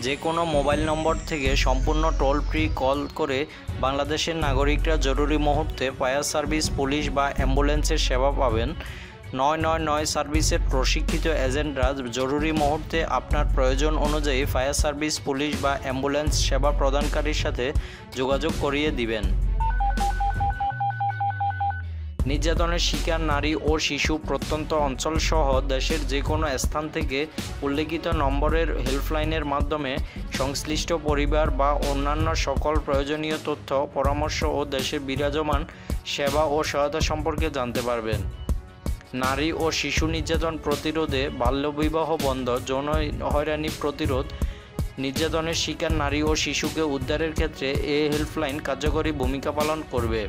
যে কোনো মোবাইল নম্বর থেকে সম্পূর্ণ টোল ফ্রি কল করে বাংলাদেশের নাগরিকরা জরুরি মুহূর্তে ফায়ার সার্ভিস, পুলিশ বা অ্যাম্বুলেন্সের সেবা পাবেন। 999 সার্ভিসের প্রশিক্ষিত এজেন্টরা জরুরি মুহূর্তে আপনার প্রয়োজন অনুযায়ী ফায়ার সার্ভিস, পুলিশ বা অ্যাম্বুলেন্স সেবা প্রদানকারীর সাথে যোগাযোগ করিয়ে দিবেন। নির্যাতনের শিকার নারী ও শিশু প্রত্যন্ত অঞ্চলসহ দেশের যে কোনো স্থান থেকে উল্লেখিত নম্বরের হেল্পলাইনের মাধ্যমে সংশ্লিষ্ট পরিবার বা অন্যান্য সকল প্রয়োজনীয় তথ্য, পরামর্শ ও দেশের বিরাজমান সেবা ও সহায়তা সম্পর্কে জানতে পারবেন। নারী ও শিশু নির্যাতন প্রতিরোধে, বাল্যবিবাহ বন্ধ, যৌন হয়রানি প্রতিরোধ, নির্যাতনের শিকার নারী ও শিশুকে উদ্ধারের ক্ষেত্রে এই হেল্পলাইন কার্যকরী ভূমিকা পালন করবে।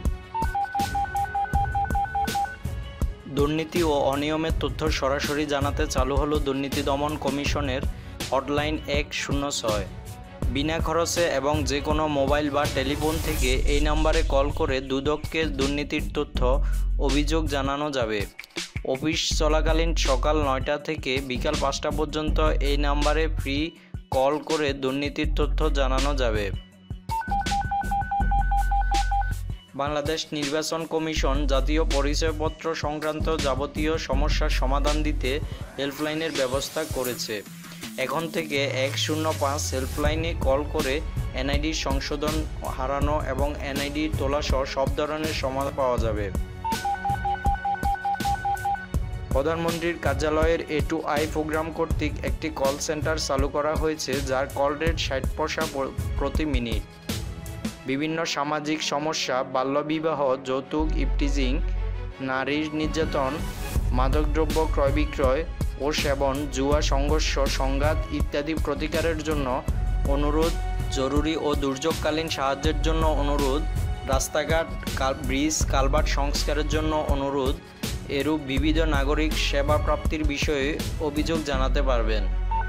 দুর্নীতি ও অনিয়মের তথ্য সরাসরি জানাতে চালু হলো দুর্নীতি দমন কমিশনের হটলাইন 106। বিনা খরচে এবং যে কোনো মোবাইল বা টেলিফোন থেকে এই নম্বরে কল করে দুদককে দুর্নীতির তথ্য, অভিযোগ জানানো যাবে। অফিস চলাকালীন সকাল 9টা থেকে বিকাল 5টা পর্যন্ত এই নম্বরে ফ্রি কল করে দুর্নীতির তথ্য জানানো যাবে। বাংলাদেশ নির্বাচন কমিশন জাতীয় পরিচয়পত্র সংক্রান্ত যাবতীয় সমস্যার সমাধান দিতে হেল্পলাইনের ব্যবস্থা করেছে। এখন থেকে 105 হেল্পলাইনে কল করে এনআইডি সংশোধন, হারানো এবং এনআইডি তোলাসহ সব ধরনের সমাধান পাওয়া যাবে। প্রধানমন্ত্রীর কার্যালয়ের A2I প্রোগ্রাম কর্তৃক একটি কল সেন্টার চালু করা হয়েছে, যার কল রেট 60 পয়সা প্রতি মিনিট। বিভিন্ন সামাজিক সমস্যা, বাল্যবিবাহ, যৌতুক, ইভটিজিং, নারী নির্যাতন, মাদকদ্রব্য ক্রয় বিক্রয় ও সেবন, জুয়া, সংঘর্ষ, সংঘাত ইত্যাদি প্রতিকারের জন্য অনুরোধ, জরুরি ও দুর্যোগকালীন সাহায্যের জন্য অনুরোধ, রাস্তাঘাট, ব্রিজ, কালভার্ট সংস্কারের জন্য অনুরোধ, এরূপ বিবিধ নাগরিক সেবা প্রাপ্তির বিষয়ে অভিযোগ জানাতে পারবেন।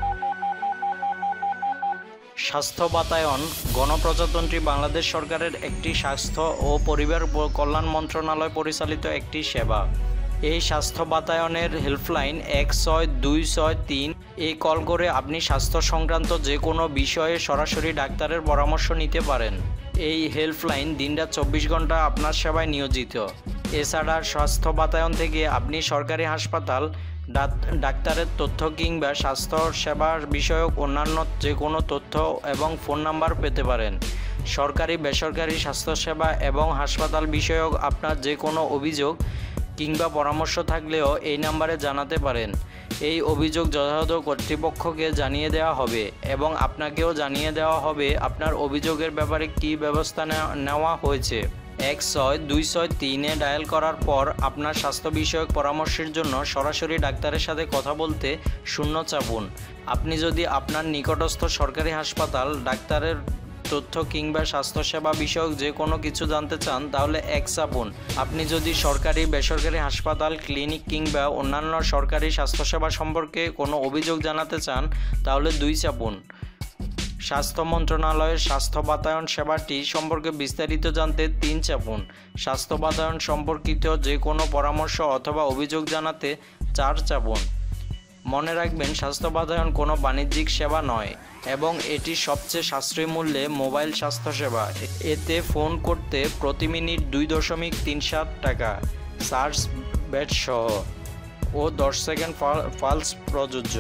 স্বাস্থ্য বাতায়ন গণপ্রজাতন্ত্রী বাংলাদেশ সরকারের একটি স্বাস্থ্য ও পরিবার কল্যাণ মন্ত্রণালয় পরিচালিত একটি সেবা। এই স্বাস্থ্য বাতায়নের হেল্পলাইন 16263। এই কল করে আপনি স্বাস্থ্য সংক্রান্ত যে কোনো বিষয়ে সরাসরি ডাক্তারের পরামর্শ নিতে পারেন। এই হেল্পলাইন দিনরাত 24 ঘন্টা আপনার সেবায় নিয়োজিত। এছাড়া স্বাস্থ্য বাতায়ন থেকে আপনি সরকারি হাসপাতাল, ডাক্তারের তথ্য কিংবা স্বাস্থ্য সেবা বিষয়ক অন্যান্য যে কোনো তথ্য এবং ফোন নাম্বার পেতে পারেন। সরকারি, বেসরকারি স্বাস্থ্যসেবা এবং হাসপাতাল বিষয়ক আপনার যে কোনো অভিযোগ কিংবা পরামর্শ থাকলেও এই নাম্বারে জানাতে পারেন। এই অভিযোগ যথাযথ কর্তৃপক্ষকে জানিয়ে দেওয়া হবে এবং আপনাকেও জানিয়ে দেওয়া হবে আপনার অভিযোগের ব্যাপারে কী ব্যবস্থা নেওয়া হয়েছে। 16263-এ ডায়াল করার পর আপনার স্বাস্থ্য বিষয়ক পরামর্শের জন্য সরাসরি ডাক্তারের সাথে কথা বলতে 0 চাপুন। আপনি যদি আপনার নিকটস্থ সরকারি হাসপাতাল, ডাক্তারের তথ্য কিংবা স্বাস্থ্যসেবা বিষয়ক যে কোনো কিছু জানতে চান তাহলে 1 চাপুন। আপনি যদি সরকারি, বেসরকারি হাসপাতাল, ক্লিনিক কিংবা অন্যান্য সরকারি স্বাস্থ্যসেবা সম্পর্কে কোনো অভিযোগ জানাতে চান তাহলে 2 চাপুন। স্বাস্থ্য মন্ত্রণালয়ের স্বাস্থ্য বাতায়ন সেবাটি সম্পর্কে বিস্তারিত জানতে 3 চাপুন। স্বাস্থ্য বাতায়ন সম্পর্কিত যে কোনো পরামর্শ অথবা অভিযোগ জানাতে 4 চাপুন। মনে রাখবেন, স্বাস্থ্য বাতায়ন কোনো বাণিজ্যিক সেবা নয় এবং এটি সবচেয়ে সাশ্রয়ী মূল্যে মোবাইল স্বাস্থ্যসেবা। এতে ফোন করতে প্রতি মিনিট 2.37 টাকা চার্জ ব্যাট সহ ও 10 সেকেন্ড পালস প্রযোজ্য।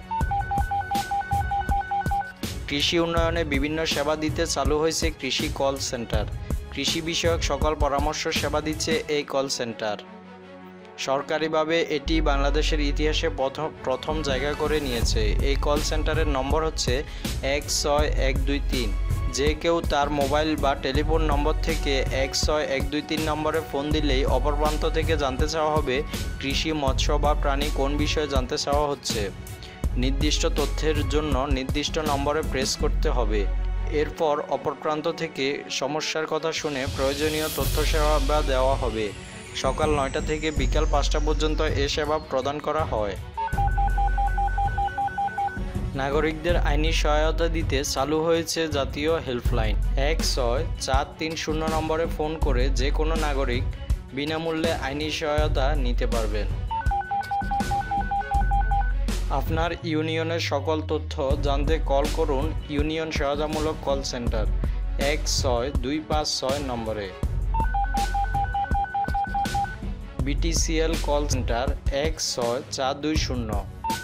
কৃষি উন্নয়নে বিভিন্ন সেবা দিতে চালু হয়েছে কৃষি কল সেন্টার। কৃষি বিষয়ক সকল পরামর্শ সেবা দিচ্ছে এই কল সেন্টার। সরকারিভাবে এটি বাংলাদেশের ইতিহাসে প্রথম জায়গা করে নিয়েছে। এই কল সেন্টারের নম্বর হচ্ছে 16123। যে কেউ তার মোবাইল বা টেলিফোন নম্বর থেকে 16123 নম্বরে ফোন দিলেই অপর প্রান্ত থেকে জানতে চাওয়া হবে কৃষি, মৎস্য বা প্রাণী কোন বিষয়ে জানতে চাওয়া হচ্ছে। নির্দিষ্ট তথ্যের জন্য নির্দিষ্ট নম্বরে প্রেস করতে হবে। এরপর অপর প্রান্ত থেকে সমস্যার কথা শুনে প্রয়োজনীয় তথ্য সেবা দেওয়া হবে। সকাল 9টা থেকে বিকাল 5টা পর্যন্ত এ সেবা প্রদান করা হয়। নাগরিকদের আইনি সহায়তা দিতে চালু হয়েছে জাতীয় হেল্পলাইন। 16430 নম্বরে ফোন করে যে কোনো নাগরিক বিনামূল্যে আইনি সহায়তা নিতে পারবেন। আপনার ইউনিয়নের সকল তথ্য জানতে কল করুন ইউনিয়ন সহায়তামূলক কল সেন্টার 16256 নম্বরে। BTCL call centre 16420।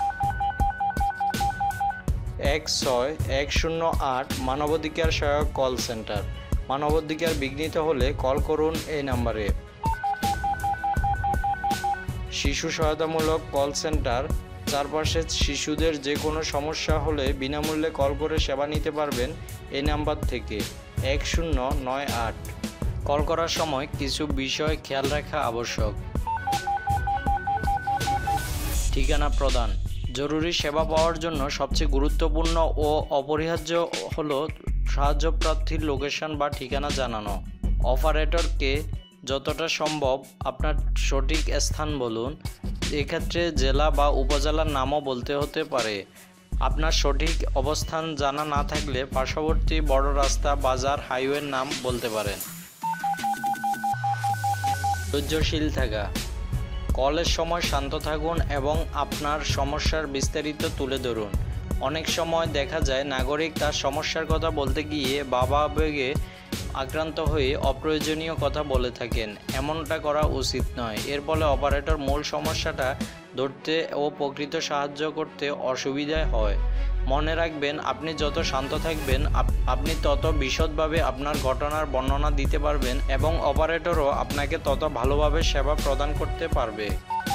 16108 মানবাধিকার সহায়ক কল সেন্টার। মানবাধিকার বিঘ্নিত হলে কল করুন এই নম্বরে। শিশু সহায়তামূলক কল সেন্টার, চারপাশে শিশুদের যে কোনো সমস্যা হলে বিনামূল্যে কল করে সেবা নিতে পারবেন এই নাম্বার থেকে 1098। কল করার সময় কিছু বিষয় খেয়াল রাখা আবশ্যক। ঠিকানা প্রদান। জরুরি সেবা পাওয়ার জন্য সবচেয়ে গুরুত্বপূর্ণ ও অপরিহার্য হলো সাহায্য প্রার্থীর লোকেশন বা ঠিকানা জানানো। অপারেটরকে যতটা সম্ভব আপনার সঠিক স্থান বলুন। এক্ষেত্রে জেলা বা উপজেলার নামও বলতে হতে পারে। আপনার সঠিক অবস্থান জানা না থাকলে পার্শ্ববর্তী বড় রাস্তা, বাজার, হাইওয়ের নাম বলতে পারেন। ধৈর্যশীল থাকা। কলের সময় শান্ত থাকুন এবং আপনার সমস্যার বিস্তারিত তুলে ধরুন। অনেক সময় দেখা যায় নাগরিক তার সমস্যার কথা বলতে গিয়ে ভাবাবেগে আক্রান্ত হয়ে অপ্রয়োজনীয় কথা বলে থাকেন। এমনটা করা উচিত নয়। এর ফলে অপারেটর মূল সমস্যাটা ধরতে ও প্রকৃত সাহায্য করতে অসুবিধা হয়। মনে রাখবেন, আপনি যত শান্ত থাকবেন আপনি তত বিশদভাবে আপনার ঘটনার বর্ণনা দিতে পারবেন এবং অপারেটরও আপনাকে তত ভালোভাবে সেবা প্রদান করতে পারবে।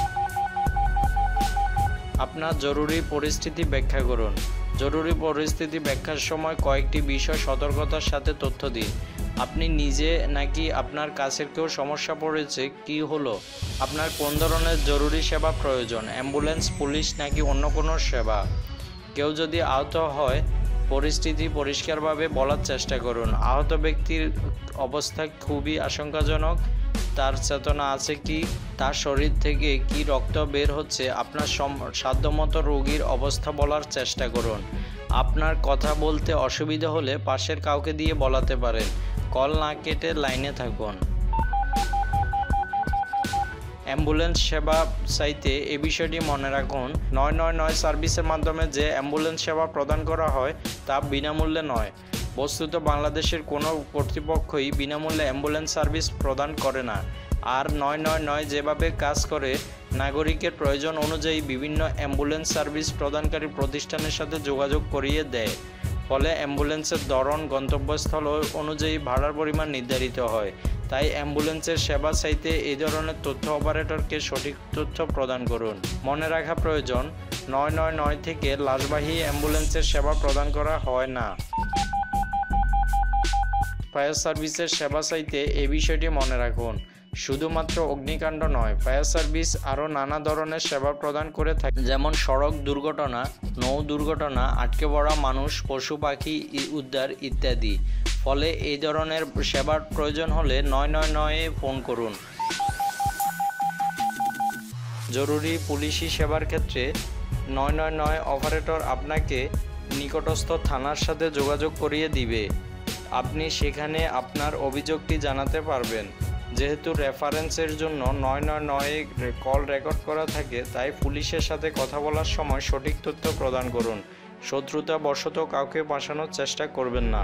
আপনার জরুরি পরিস্থিতি ব্যাখ্যা করুন। জরুরি পরিস্থিতি ব্যাখ্যার সময় কয়েকটি বিষয় সতর্কতার সাথে তথ্য দিন। আপনি নিজে নাকি আপনার কাছের কেউ সমস্যা পড়েছে, কি হলো, আপনার কোন ধরনের জরুরি সেবা প্রয়োজন, অ্যাম্বুলেন্স, পুলিশ নাকি অন্য কোনো সেবা। কেউ যদি আহত হয় পরিস্থিতি পরিষ্কারভাবে বলার চেষ্টা করুন। আহত ব্যক্তির অবস্থা খুবই আশঙ্কাজনক। তার চেতনা আছে কি, তার শরীর থেকে কি রক্ত বের হচ্ছে, আপনার সাধ্যমতো রোগীর অবস্থা বলার চেষ্টা করুন। আপনার কথা বলতে অসুবিধা হলে পাশের কাউকে দিয়ে বলাতে পারেন। কল না কেটে লাইনে থাকুন। অ্যাম্বুলেন্স সেবা চাইতে এ বিষয়টি মনে রাখুন, 999 সার্ভিসের মাধ্যমে যে অ্যাম্বুলেন্স সেবা প্রদান করা হয় তা বিনামূল্যে নয়। বস্তুত বাংলাদেশের কোনো কর্তৃপক্ষই বিনামূল্যে অ্যাম্বুলেন্স সার্ভিস প্রদান করে না। আর 999 যেভাবে কাজ করে, নাগরিকের প্রয়োজন অনুযায়ী বিভিন্ন অ্যাম্বুলেন্স সার্ভিস প্রদানকারী প্রতিষ্ঠানের সাথে যোগাযোগ করিয়ে দেয়। ফলে অ্যাম্বুলেন্সের ধরন, গন্তব্যস্থল অনুযায়ী ভাড়ার পরিমাণ নির্ধারিত হয়। তাই অ্যাম্বুলেন্সের সেবা চাইতে এই ধরনের তথ্য অপারেটরকে সঠিক তথ্য প্রদান করুন। মনে রাখা প্রয়োজন, 999 থেকে লাশবাহী অ্যাম্বুলেন্সের সেবা প্রদান করা হয় না। ফায়ার সার্ভিসের সেবা চাইতে এই বিষয়টি মনে রাখুন, শুধুমাত্র অগ্নিকাণ্ড নয়, ফায়ার সার্ভিস আরও নানা ধরনের সেবা প্রদান করে থাকে, যেমন সড়ক দুর্ঘটনা, নৌ দুর্ঘটনা, আটকে পড়া মানুষ, পশু পাখি উদ্ধার ইত্যাদি। ফলে এই ধরনের সেবার প্রয়োজন হলে 999-এ ফোন করুন। জরুরি পুলিশি সেবার ক্ষেত্রে 999 অপারেটর আপনাকে নিকটস্থ থানার সাথে যোগাযোগ করিয়ে দিবে। আপনি সেখানে আপনার অভিযোগটি জানাতে পারবেন। যেহেতু রেফারেন্সের জন্য 999-এ কল রেকর্ড করা থাকে, তাই পুলিশের সাথে কথা বলার সময় সঠিক তথ্য প্রদান করুন। শত্রুতাবশত কাউকে ফাঁসানোর চেষ্টা করবেন না।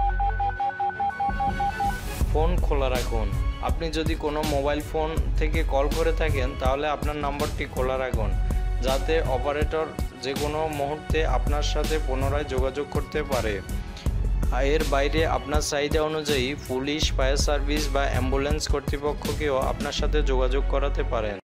ফোন খোলা রাখুন। আপনি যদি কোনো মোবাইল ফোন থেকে কল করে থাকেন তাহলে আপনার নম্বরটি খোলা রাখুন, যাতে অপারেটর যে কোনো মুহূর্তে আপনার সাথে পুনরায় যোগাযোগ করতে পারে। এর বাইরে আপনার চাহিদা অনুযায়ী পুলিশ, ফায়ার সার্ভিস বা অ্যাম্বুলেন্স কর্তৃপক্ষকেও আপনার সাথে যোগাযোগ করাতে পারেন।